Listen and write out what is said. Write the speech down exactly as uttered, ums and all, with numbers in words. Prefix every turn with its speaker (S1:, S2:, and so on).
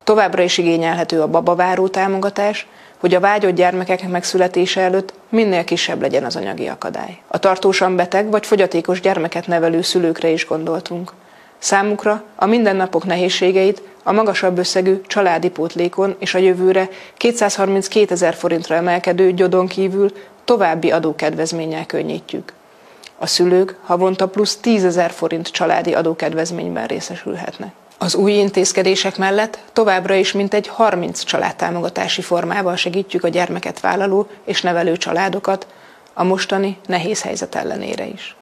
S1: Továbbra is igényelhető a babaváró támogatás, hogy a vágyott gyermekek megszületése előtt minél kisebb legyen az anyagi akadály. A tartósan beteg vagy fogyatékos gyermeket nevelő szülőkre is gondoltunk. Számukra a mindennapok nehézségeit a magasabb összegű családi pótlékon és a jövőre kétszázharminckétezer forintra emelkedő gyodon kívül további adókedvezménnyel könnyítjük. A szülők havonta plusz tízezer forint családi adókedvezményben részesülhetnek. Az új intézkedések mellett továbbra is mintegy harminc családtámogatási formával segítjük a gyermeket vállaló és nevelő családokat, a mostani nehéz helyzet ellenére is.